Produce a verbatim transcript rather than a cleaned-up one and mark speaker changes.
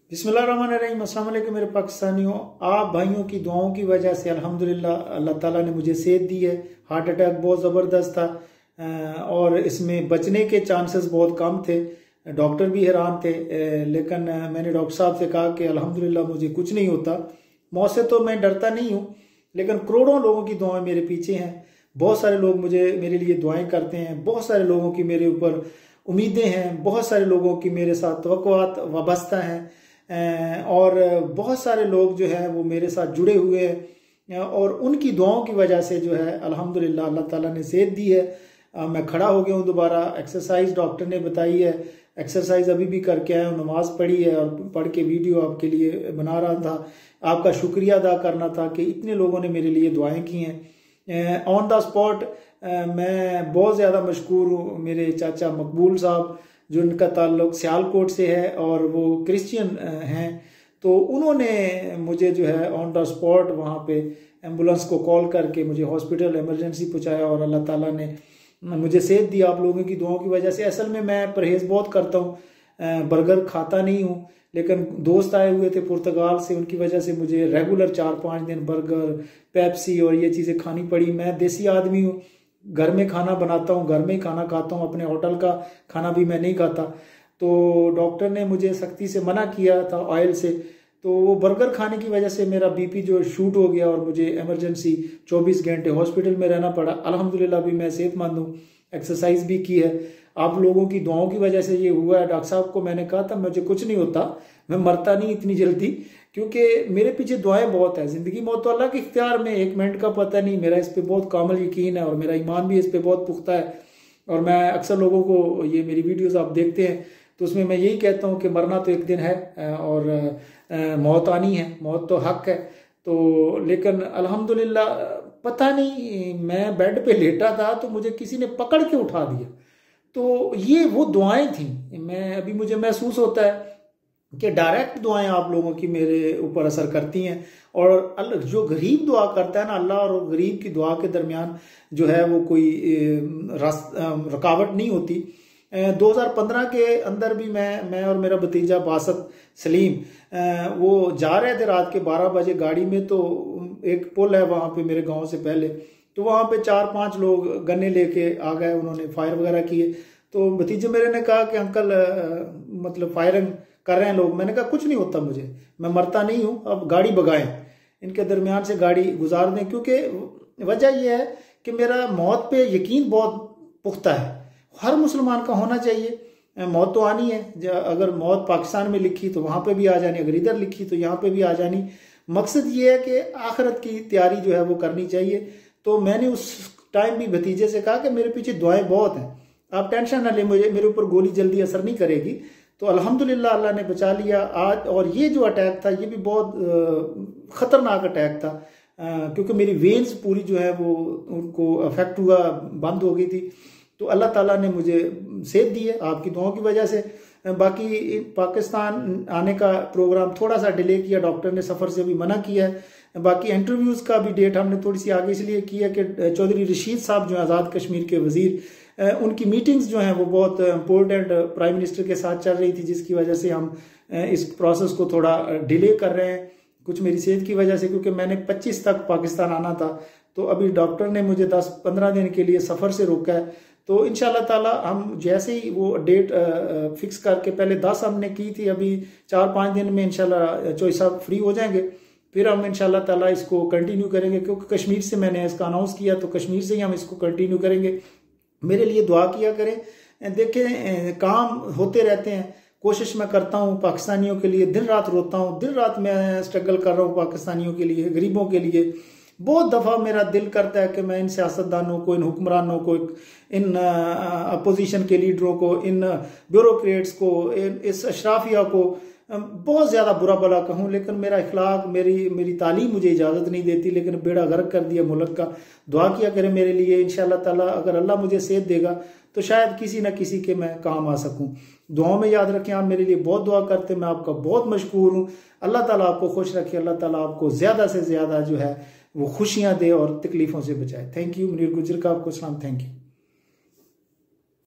Speaker 1: बिस्मिल्लाहिर्रहमानिर्रहीम। अस्सलाम वालेकुम मेरे पाकिस्तानियों। आप भाइयों की दुआओं की वजह से अल्हम्दुलिल्लाह अल्लाह ताला ने मुझे सेहत दी है। हार्ट अटैक बहुत ज़बरदस्त था और इसमें बचने के चांसेस बहुत कम थे। डॉक्टर भी हैरान थे, लेकिन मैंने डॉक्टर साहब से कहा कि अल्हम्दुलिल्लाह मुझे कुछ नहीं होता। मौत से तो मैं डरता नहीं हूँ, लेकिन करोड़ों लोगों की दुआएं मेरे पीछे हैं। बहुत सारे लोग मुझे मेरे लिए दुआएं करते हैं, बहुत सारे लोगों की मेरे ऊपर उम्मीदें हैं, बहुत सारे लोगों की मेरे साथ तवक्कुआत वाबस्ता हैं और बहुत सारे लोग जो है वो मेरे साथ जुड़े हुए हैं और उनकी दुआओं की वजह से जो है अल्हम्दुलिल्लाह अल्लाह ताला ने सेहत दी है। मैं खड़ा हो गया हूँ दोबारा। एक्सरसाइज डॉक्टर ने बताई है, एक्सरसाइज अभी भी करके आया हूँ, नमाज पढ़ी है और पढ़ के वीडियो आपके लिए बना रहा था। आपका शुक्रिया अदा करना था कि इतने लोगों ने मेरे लिए दुआएं की हैं। ऑन द स्पॉट मैं बहुत ज़्यादा मशकूर हूँ मेरे चाचा मकबूल साहब, जो उनका ताल्लुक सियालकोट से है और वो क्रिश्चियन हैं। तो उन्होंने मुझे जो है ऑन द स्पॉट वहाँ पे एम्बुलेंस को कॉल करके मुझे हॉस्पिटल इमरजेंसी पहुँचाया और अल्लाह ताला ने मुझे सेहत दी आप लोगों की दुआओं की वजह से। असल में मैं परहेज़ बहुत करता हूँ, बर्गर खाता नहीं हूँ, लेकिन दोस्त आए हुए थे पुर्तगाल से, उनकी वजह से मुझे रेगुलर चार पाँच दिन बर्गर, पेप्सी और ये चीज़ें खानी पड़ी। मैं देसी आदमी हूँ, घर में खाना बनाता हूँ, घर में ही खाना खाता हूँ, अपने होटल का खाना भी मैं नहीं खाता। तो डॉक्टर ने मुझे सख्ती से मना किया था ऑयल से, तो वो बर्गर खाने की वजह से मेरा बीपी जो शूट हो गया और मुझे इमरजेंसी चौबीस घंटे हॉस्पिटल में रहना पड़ा। अल्हम्दुलिल्लाह अभी मैं सेहतमंद हूँ, एक्सरसाइज भी की है। आप लोगों की दुआओं की वजह से ये हुआ है। डॉक्टर साहब को मैंने कहा था मुझे कुछ नहीं होता, मैं मरता नहीं इतनी जल्दी, क्योंकि मेरे पीछे दुआएं बहुत है। जिंदगी मौत तो अल्लाह के इख्तियार में, एक मिनट का पता नहीं। मेरा इस पर बहुत कामिल यकीन है और मेरा ईमान भी इस पर बहुत पुख्ता है। और मैं अक्सर लोगों को, ये मेरी वीडियोस आप देखते हैं तो उसमें मैं यही कहता हूँ कि मरना तो एक दिन है और मौत आनी है, मौत तो हक है। तो लेकिन अल्हम्दुलिल्लाह पता नहीं, मैं बेड पे लेटा था तो मुझे किसी ने पकड़ के उठा दिया। तो ये वो दुआएं थी। मैं अभी मुझे महसूस होता है कि डायरेक्ट दुआएं आप लोगों की मेरे ऊपर असर करती हैं। और जो गरीब दुआ करता है ना, अल्लाह और गरीब की दुआ के दरमियान जो है वो कोई रुकावट नहीं होती। दो हज़ार पंद्रह के अंदर भी मैं मैं और मेरा भतीजा बासत सलीम वो जा रहे थे रात के बारह बजे गाड़ी में। तो एक पुल है वहाँ पे मेरे गांव से पहले, तो वहाँ पे चार पांच लोग गन्ने लेके आ गए, उन्होंने फायर वगैरह किए। तो भतीजे मेरे ने कहा कि अंकल आ, मतलब फायरिंग कर रहे हैं लोग। मैंने कहा कुछ नहीं होता मुझे, मैं मरता नहीं हूँ, अब गाड़ी भगाएं, इनके दरमियान से गाड़ी गुजार दें। क्योंकि वजह यह है कि मेरा मौत पे यकीन बहुत पुख्ता है, हर मुसलमान का होना चाहिए। मौत तो आनी है, अगर मौत पाकिस्तान में लिखी तो वहाँ पे भी आ जानी, अगर इधर लिखी तो यहाँ पे भी आ जानी। मकसद ये है कि आखिरत की तैयारी जो है वो करनी चाहिए। तो मैंने उस टाइम भी भतीजे से कहा कि मेरे पीछे दुआएं बहुत हैं, आप टेंशन ना ले, मुझे मेरे ऊपर गोली जल्दी असर नहीं करेगी। तो अल्हम्दुलिल्लाह अल्लाह ने बचा लिया आज। और ये जो अटैक था ये भी बहुत ख़तरनाक अटैक था, क्योंकि मेरी वेन्स पूरी जो है वो उनको अफेक्ट हुआ, बंद हो गई थी। तो अल्लाह ताला ने मुझे सेहत दी है आपकी दुआओं की वजह से। बाकी पाकिस्तान आने का प्रोग्राम थोड़ा सा डिले किया, डॉक्टर ने सफ़र से भी मना किया है। बाकी इंटरव्यूज़ का भी डेट हमने थोड़ी सी आगे इसलिए की है कि चौधरी रशीद साहब जो आज़ाद कश्मीर के वज़ीर, उनकी मीटिंग्स जो हैं वो बहुत इम्पोर्टेंट प्राइम मिनिस्टर के साथ चल रही थी, जिसकी वजह से हम इस प्रोसेस को थोड़ा डिले कर रहे हैं, कुछ मेरी सेहत की वजह से। क्योंकि मैंने पच्चीस तक पाकिस्तान आना था, तो अभी डॉक्टर ने मुझे दस पंद्रह दिन के लिए सफ़र से रोका है। तो इंशाल्लाह ताला हम जैसे ही वो डेट फिक्स करके, पहले दस हमने की थी, अभी चार पाँच दिन में इंशाल्लाह चौधरी साहब फ्री हो जाएंगे, फिर हम इंशाल्लाह ताला इसको कंटिन्यू करेंगे। क्योंकि कश्मीर से मैंने इसका अनाउंस किया, तो कश्मीर से ही हम इसको कंटिन्यू करेंगे। मेरे लिए दुआ किया करें। देखें काम होते रहते हैं, कोशिश मैं करता हूँ पाकिस्तानियों के लिए, दिन रात रोता हूँ, दिन रात मैं स्ट्रगल कर रहा हूँ पाकिस्तानियों के लिए, गरीबों के लिए। बहुत दफ़ा मेरा दिल करता है कि मैं इन सियासतदानों को, इन हुक्मरानों को, इन अपोजिशन के लीडरों को, इन ब्यूरोक्रेट्स को, इन इस अशराफिया को बहुत ज़्यादा बुरा भला कहूँ, लेकिन मेरा इखलाक, मेरी मेरी तालीम मुझे इजाज़त नहीं देती। लेकिन बेड़ा गर्क कर दिया मुल्क का। दुआ किया करें मेरे लिए, इंशाल्लाह ताला अगर अल्लाह मुझे सेहत देगा तो शायद किसी न किसी के मैं काम आ सकूं। दुआओं में याद रखें, आप मेरे लिए बहुत दुआ करते हैं, मैं आपका बहुत मशकूर हूँ। अल्लाह ताला आपको खुश रखे, अल्लाह ताला आपको ज़्यादा से ज़्यादा जो है वो खुशियाँ दे और तकलीफ़ों से बचाए। Thank you. मुनीर गुजर का आपको सलाम। Thank you.